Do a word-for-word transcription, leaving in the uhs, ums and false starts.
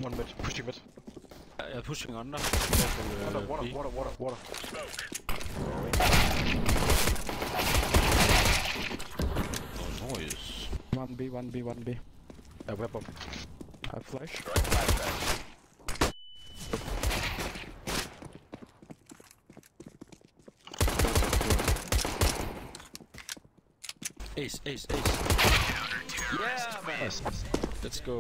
One mid, pushing mid. Uh, pushing under. Water, water, water, water, water. Oh, noise. One B, one B, one B. Uh, web up. I flash. Ace, ace, ace. Yeah, man. Nice. Let's go.